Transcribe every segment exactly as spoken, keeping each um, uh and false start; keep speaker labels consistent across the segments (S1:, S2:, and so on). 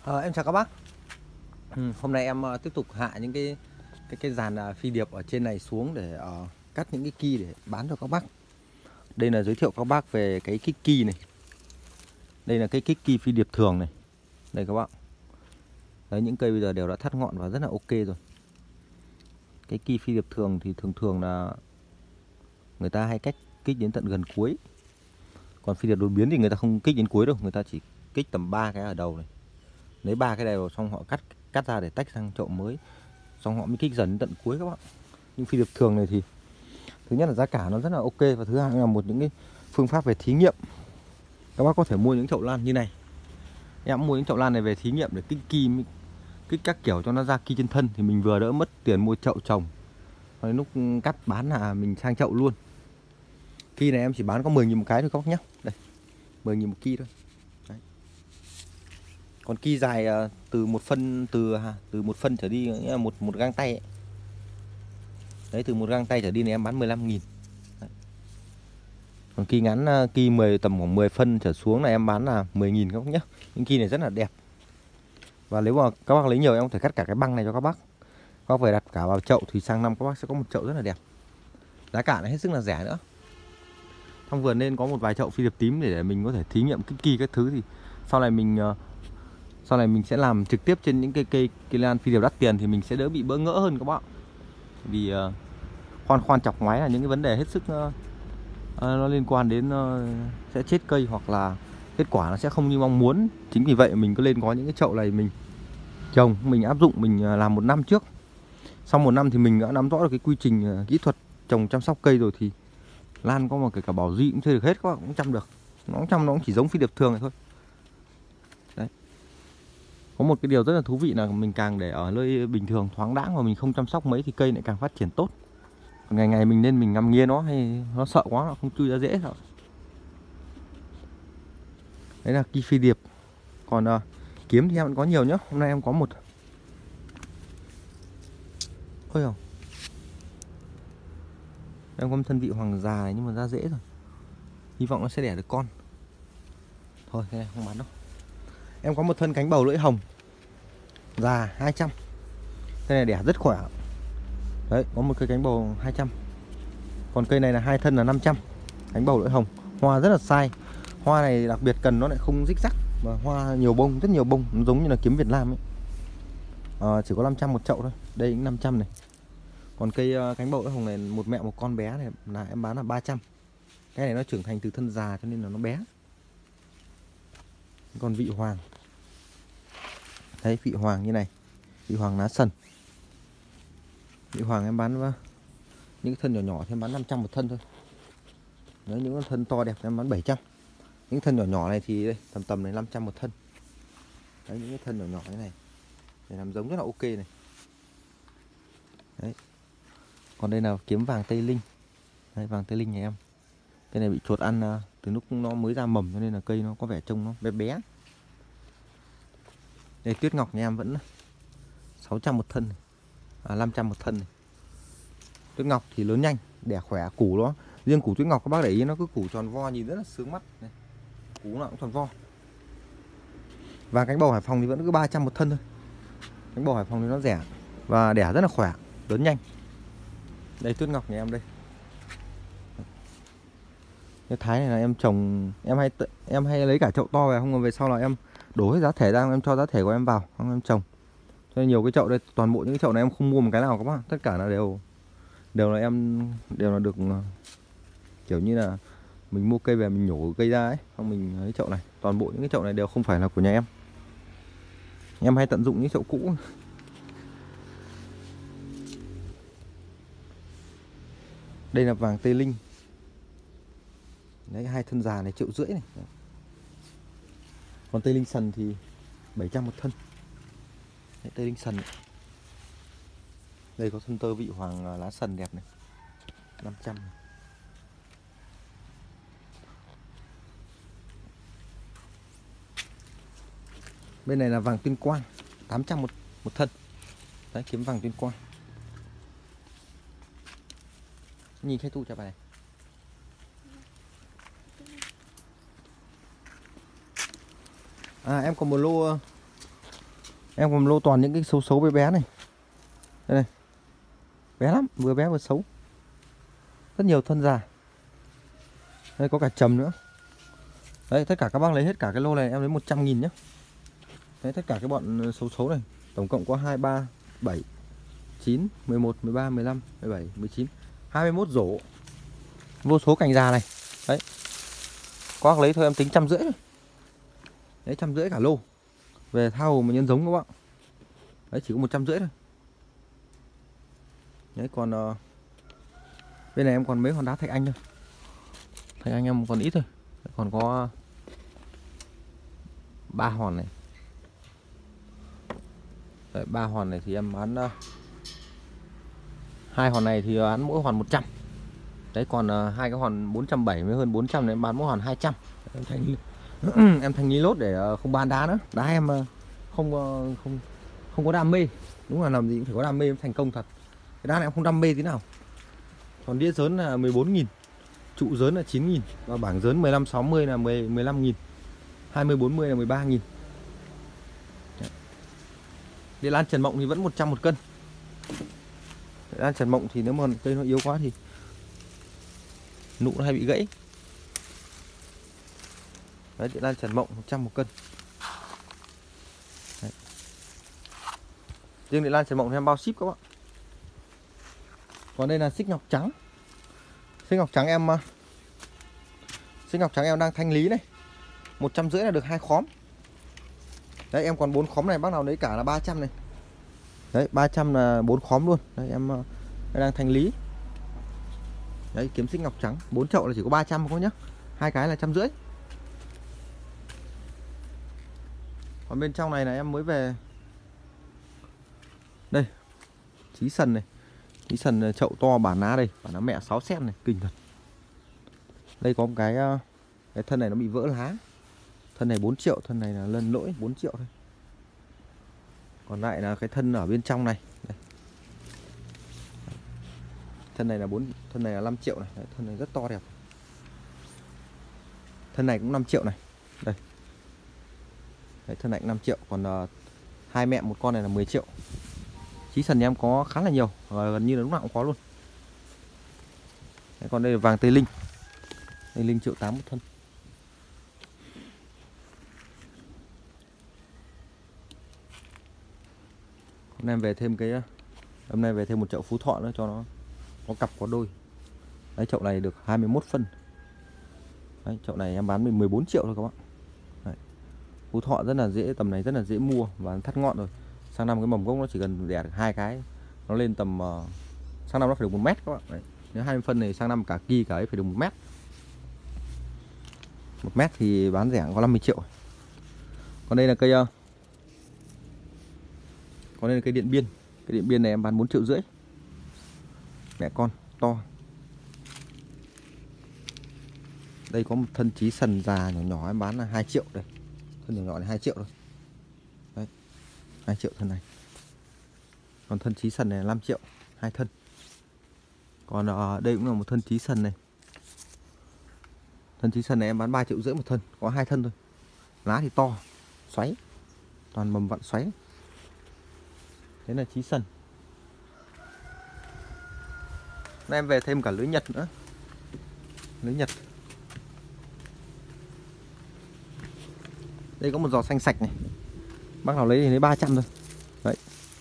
S1: Ờ, em chào các bác. Ừ, hôm nay em ờ, tiếp tục hạ những cái cái cái dàn ờ, phi điệp ở trên này xuống để ờ, cắt những cái ki để bán cho các bác. Đây là giới thiệu các bác về cái kích ki này. Đây là cái kích ki phi điệp thường này. Đây các bạn. Đấy, những cây bây giờ đều đã thắt ngọn và rất là ok rồi. Cái ki phi điệp thường thì thường thường là người ta hay cách kích đến tận gần cuối. Còn phi điệp đột biến thì người ta không kích đến cuối đâu, người ta chỉ kích tầm ba cái ở đầu này. Lấy ba cái này vào xong họ cắt cắt ra để tách sang chậu mới, xong họ mới kích dần đến tận cuối các bạn. Nhưng phi điệp thường này thì thứ nhất là giá cả nó rất là ok, và thứ hai là một những cái phương pháp về thí nghiệm. Các bác có thể mua những chậu lan như này, em mua những chậu lan này về thí nghiệm để kích ki, kích các kiểu cho nó ra ki trên thân, thì mình vừa đỡ mất tiền mua chậu trồng, rồi lúc cắt bán là mình sang chậu luôn. Ki này em chỉ bán có mười nghìn một cái thôi các bác nhé. Đây, mười nghìn một ki thôi. Đấy. Còn ki dài từ một phân từ từ một phân trở đi, nghĩa là một một gang tay ấy. Đấy, từ một gang tay trở đi này em bán mười lăm nghìn. Đấy. Còn ki ngắn, ki mười tầm khoảng mười phân trở xuống là em bán là mười nghìn các bác nhé. Những ki này rất là đẹp. Và nếu mà các bác lấy nhiều em có thể cắt cả cái băng này cho các bác. Các bác phải đặt cả vào chậu thì sang năm các bác sẽ có một chậu rất là đẹp. Giá cả này hết sức là rẻ nữa. Trong vườn nên có một vài chậu phi điệp tím để, để mình có thể thí nghiệm kích ki các thứ, thì sau này mình sau này mình sẽ làm trực tiếp trên những cây cây cây lan phi điệp đắt tiền thì mình sẽ đỡ bị bỡ ngỡ hơn các bạn. Vì uh, khoan khoan chọc ngoái là những cái vấn đề hết sức uh, uh, nó liên quan đến uh, sẽ chết cây, hoặc là kết quả nó sẽ không như mong muốn. Chính vì vậy mình có lên có những cái chậu này mình trồng, mình áp dụng, mình uh, làm một năm trước. Sau một năm thì mình đã nắm rõ được cái quy trình uh, kỹ thuật trồng chăm sóc cây rồi, thì lan có một cái cả bảo duy cũng chơi được hết, các bạn cũng chăm được. Nó cũng chăm, nó cũng chỉ giống phi điệp thường này thôi. Đấy. Có một cái điều rất là thú vị là mình càng để ở nơi bình thường thoáng đãng và mình không chăm sóc mấy thì cây lại càng phát triển tốt. Còn ngày ngày mình nên mình ngắm nghía nó, hay nó sợ quá nó không chui ra dễ đâu. Đấy là ki phi điệp. Còn uh, kiếm thì em vẫn có nhiều nhá. Hôm nay em có một ôi không, em có một thân vị hoàng già nhưng mà ra dễ rồi, hy vọng nó sẽ đẻ được con. Thôi cái này không bán đâu. Em có một thân cánh bầu lưỡi hồng già hai trăm. Cây này đẻ rất khỏe. Đấy, có một cây cánh bầu hai trăm. Còn cây này là hai thân là năm trăm. Cánh bầu lưỡi hồng, hoa rất là sai. Hoa này đặc biệt cần nó lại không rích rắc, và hoa nhiều bông, rất nhiều bông, nó giống như là kiếm Việt Nam ấy. À, chỉ có năm trăm một chậu thôi. Đây cũng năm trăm này. Còn cây uh, cánh bầu lưỡi hồng này một mẹ một con bé này là em bán là ba trăm. Cái này nó trưởng thành từ thân già cho nên là nó bé. Còn vị hoàng, đấy, vị hoàng như này, vị hoàng lá sần. Vị hoàng em bán uh, những thân nhỏ nhỏ thì em bán năm trăm một thân thôi. Nếu những thân to đẹp thì em bán bảy trăm. Những thân nhỏ nhỏ này thì đây, tầm tầm này năm trăm một thân. Đấy, những cái thân nhỏ nhỏ như này để làm giống rất là ok này. Đấy. Còn đây là kiếm vàng Tây Linh. Đây, vàng Tây Linh nhà em. Cây này bị chuột ăn uh, từ lúc nó mới ra mầm, cho nên là cây nó có vẻ trông nó bé bé. Đây, tuyết ngọc nhà em vẫn sáu trăm một thân này. À, năm trăm một thân này. Tuyết ngọc thì lớn nhanh, đẻ khỏe, củ nó. Riêng củ tuyết ngọc các bác để ý nó cứ củ tròn vo nhìn rất là sướng mắt này. Củ nào cũng tròn vo. Và cánh bầu Hải Phòng thì vẫn cứ ba trăm một thân thôi. Cánh bầu Hải Phòng thì nó rẻ và đẻ rất là khỏe, lớn nhanh. Đây, tuyết ngọc nhà em đây. Cái thái này là em trồng, em hay tự, em hay lấy cả chậu to về, không, về sau là em đổ hết giá thể ra, em cho giá thể của em vào, không em trồng. Cho nên nhiều cái chậu đây, toàn bộ những cái chậu này em không mua một cái nào các bác, tất cả là đều đều là em đều là được kiểu như là mình mua cây về mình nhổ cây ra ấy, không mình lấy chậu này, toàn bộ những cái chậu này đều không phải là của nhà em. Em hay tận dụng những chậu cũ. Đây là vàng Tây Linh. Đấy, hai thân già này triệu rưỡi này. Còn Tây Linh sần thì bảy trăm một thân. Đấy, Tây Linh sần này. Đây có thân tơ vị hoàng lá sần đẹp này, năm trăm này. Bên này là vàng Tuyên Quang, tám trăm một, một thân. Đấy, kiếm vàng Tuyên Quang. Nhìn khai tu cho bà này. À, em có một lô Em còn lô toàn những cái xấu xấu bé bé này. Đây này. Bé lắm, vừa bé vừa xấu. Rất nhiều thân già. Đây có cả trầm nữa. Đấy, tất cả các bác lấy hết cả cái lô này em lấy một trăm nghìn nhé. Đấy, tất cả cái bọn xấu xấu này. Tổng cộng có hai, ba, bảy, chín, mười một, mười ba, mười lăm, mười bảy, mười chín, hai mươi mốt rổ. Vô số cành già này. Đấy. Có bác lấy thôi em tính trăm rưỡi. Đấy, trăm rưỡi cả lô. Về thao mà nhân giống các bạn. Đấy, chỉ có một trăm rưỡi thôi. Đấy, còn uh, bên này em còn mấy hòn đá thạch anh thôi. Thạch anh em còn ít thôi. Đấy, còn có ba hòn này. Đấy, ba hòn này thì em bán uh, hai hòn này thì bán mỗi hòn một trăm. Đấy, còn uh, hai cái hòn bốn trăm bảy mươi hơn bốn trăm này em bán mỗi hòn hai trăm. Em thành em thành lý lốt để uh, không bán đá nữa. Đá em uh, không uh, không không có đam mê. Đúng là làm gì cũng phải có đam mê thành công thật. Cái đá này em không đam mê tí nào. Còn đĩa dớn là mười bốn nghìn, trụ dớn là chín nghìn và bảng dớn mười lăm sáu mươi là mười, mười lăm nghìn, hai mươi bốn mươi là mười ba nghìn. Đĩa lan Trần Mộng thì vẫn một trăm một cân. Đĩa lan Trần Mộng thì nếu mà cây nó yếu quá thì nụ nó hay bị gãy. Đấy, đĩa lan Trần Mộng một trăm một cân. Đấy. Riêng đĩa lan Trần Mộng thì em bao ship các bạn. Còn đây là xích ngọc trắng. Xích ngọc trắng em Xích ngọc trắng em đang thanh lý này. Một trăm rưỡi là được hai khóm. Đấy, em còn bốn khóm này, bác nào lấy cả là ba trăm này. Đấy, ba trăm là bốn khóm luôn. Đấy, em đang thanh lý. Đấy, kiếm xích ngọc trắng, bốn chậu là chỉ có ba trăm thôi nhá. Hai cái là trăm rưỡi. Còn bên trong này là em mới về. Đây, Chí Sần này. Chí Sần chậu to bản lá đây, bản lá mẹ sáu xen này, kinh thật. Đây có một cái cái thân này nó bị vỡ lá. Thân này bốn triệu, thân này là lân lỗi bốn triệu thôi. Còn lại là cái thân ở bên trong này. Đây. Thân này là bốn, thân này là năm triệu này. Đấy, thân này rất to đẹp. Thân này cũng năm triệu này. Đây. Đấy, thân này cũng năm triệu, còn uh, hai mẹ một con này là mười triệu. Chí Sần nhà em có khá là nhiều, gần như là lúc nào cũng có luôn. Đấy, còn đây là vàng Tây Linh. Tây Linh triệu tám một thân. Hôm nay về thêm cái hôm nay về thêm một chậu Phú Thọ nữa cho nó có cặp có đôi. Đấy, chậu này được hai mươi mốt phân. Đấy, chậu này em bán mười bốn triệu thôi các bạn. Đấy. Phú Thọ rất là dễ, tầm này rất là dễ mua và thắt ngọn rồi. Sang năm cái mầm gốc nó chỉ cần đẻ được hai cái, nó lên tầm uh, sang năm nó phải được một mét các bạn. Đấy. Nếu hai mươi phân này sang năm cả kỳ cả ấy phải được một mét. Một mét thì bán rẻ có năm mươi triệu. Còn đây là cây uh, còn đây là cây điện biên. Cái điện biên này em bán bốn triệu rưỡi. Mẹ con to. Đây có một thân Chí Sần già nhỏ nhỏ em bán là hai triệu đây. Thân nhỏ nhỏ này hai triệu thôi. Đấy. hai triệu thân này. Còn thân Chí Sần này là năm triệu, hai thân. Còn ở đây cũng là một thân Chí Sần này. Thân Chí Sần này em bán ba triệu rưỡi một thân, có hai thân thôi. Lá thì to, xoáy. Toàn mầm vặn xoáy. Đấy là Chí Sần. Nay em về thêm cả lưới Nhật nữa. Lưới Nhật. Đây có một giò xanh sạch này. Bác nào lấy thì lấy ba trăm thôi. Đấy.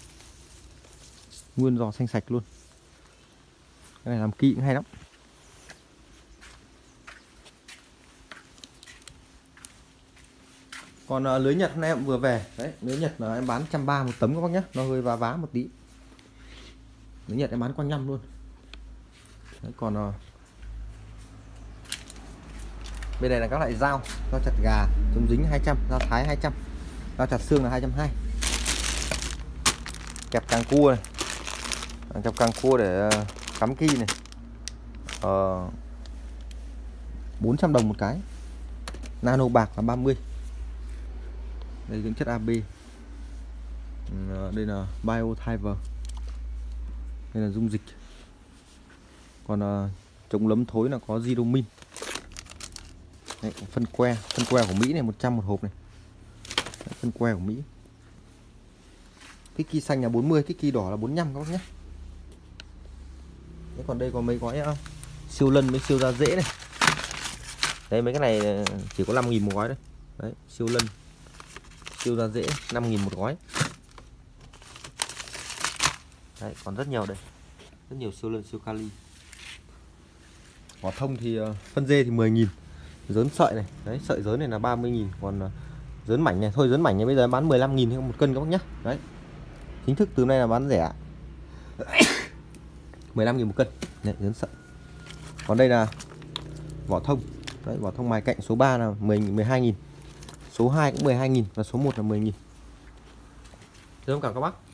S1: Nguyên giò xanh sạch luôn. Cái này làm kỹ cũng hay lắm. Còn uh, lưới Nhật hôm nay em vừa về. Đấy, lưới Nhật là em bán một trăm ba mươi một tấm các bác nhé. Nó hơi vá vá một tí. Lưới Nhật em bán quanh năm luôn. Đấy, còn uh, bên này là các loại dao, dao chặt gà chống dính hai trăm, dao thái hai trăm, dao chặt xương là hai trăm hai mươi. Kẹp càng cua này, kẹp càng cua để uh, cắm ki này, uh, bốn trăm đồng một cái. Nano bạc là ba mươi. Đây dưỡng chất a bê. Uh, đây là Biotiver. Đây là dung dịch. Còn uh, chống lấm thối là có Zidomin. Đấy, phân que, phân que của Mỹ này một trăm một hộp này. Đấy, phân que của Mỹ. Cái ki xanh là bốn mươi, cái ki đỏ là bốn mươi lăm các bác nhé. Thế còn đây có mấy gói uh, siêu lân với siêu da dễ này. Đây mấy cái này chỉ có năm nghìn một gói đấy. Đấy, siêu lân, siêu da dễ năm nghìn một gói. Đấy, còn rất nhiều đây. Rất nhiều siêu lân, siêu kali. Vỏ thông thì uh, phân dê thì mười nghìn. Dớn sợi này, đấy, sợi dớn này là ba mươi nghìn. Còn uh, dớn mảnh này, thôi dớn mảnh này bây giờ em bán mười lăm nghìn một cân các bác nhé. Đấy, chính thức từ nay là bán rẻ. mười lăm nghìn một cân. Đấy, dớn sợi. Còn đây là vỏ thông. Đấy, vỏ thông mài cạnh số ba là mười, mười hai nghìn. Số hai cũng mười hai nghìn và số một là mười nghìn. Cảm ơn các bác.